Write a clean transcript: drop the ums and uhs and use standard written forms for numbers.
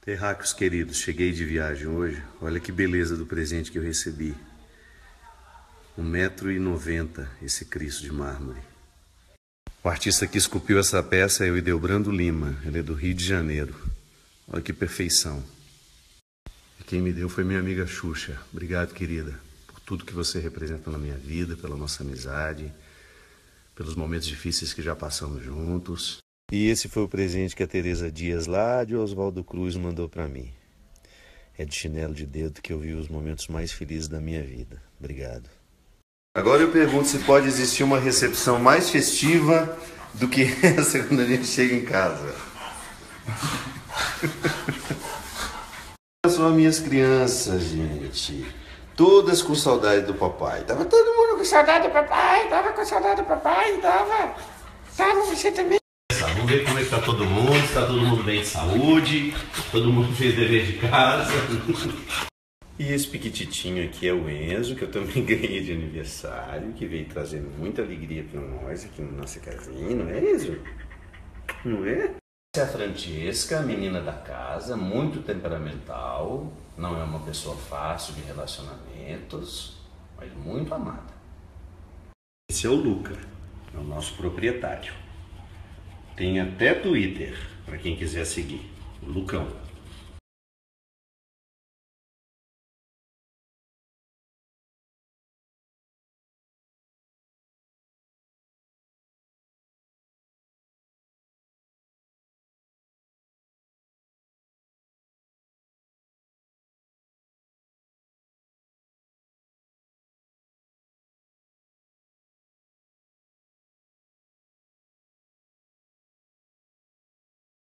Terráqueos queridos, cheguei de viagem hoje. Olha que beleza do presente que eu recebi. 1,90 m esse Cristo de mármore. O artista que esculpiu essa peça é o Ideobrando Lima. Ele é do Rio de Janeiro. Olha que perfeição. E quem me deu foi minha amiga Xuxa. Obrigado, querida, por tudo que você representa na minha vida, pela nossa amizade, pelos momentos difíceis que já passamos juntos. E esse foi o presente que a Tereza Dias, lá de Oswaldo Cruz, mandou para mim. É de chinelo de dedo que eu vi os momentos mais felizes da minha vida. Obrigado. Agora eu pergunto se pode existir uma recepção mais festiva do que essa quando a gente chega em casa. São as minhas crianças, gente. Todas com saudade do papai. Tava todo mundo com saudade do papai. Tava com saudade do papai. Tava você também. Vamos ver como é que tá todo mundo. Se tá todo mundo bem de saúde. Todo mundo fez dever de casa. E esse piquititinho aqui é o Enzo, que eu também ganhei de aniversário, que veio trazendo muita alegria para nós aqui na nossa casinha, não é, Enzo? Não é? Essa é a Francesca, a menina da casa, muito temperamental, não é uma pessoa fácil de relacionamentos, mas muito amada. Esse é o Luca, é o nosso proprietário. Tem até Twitter, para quem quiser seguir, o Lucão.